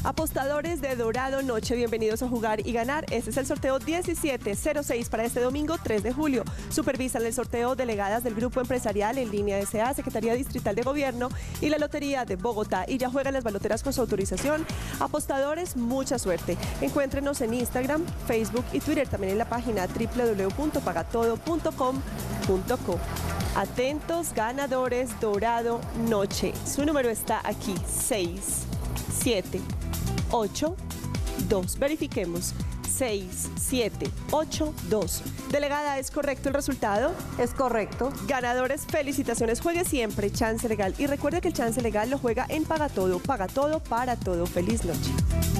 Apostadores de Dorado Noche, bienvenidos a Jugar y Ganar. Este es el sorteo 1706 para este domingo 3 de julio. Supervisan el sorteo delegadas del Grupo Empresarial en Línea S.A., Secretaría Distrital de Gobierno y la Lotería de Bogotá. Y ya juegan las baloteras con su autorización. Apostadores, mucha suerte. Encuéntrenos en Instagram, Facebook y Twitter, también en la página www.pagatodo.com.co. Atentos, ganadores, Dorado Noche. Su número está aquí, 6, 7, 8, 2. Verifiquemos. 6, 7, 8, 2. Delegada, ¿es correcto el resultado? Es correcto. Ganadores, felicitaciones. Juegue siempre Chance Legal. Y recuerde que el Chance Legal lo juega en Pagatodo. Pagatodo para todo. Feliz noche.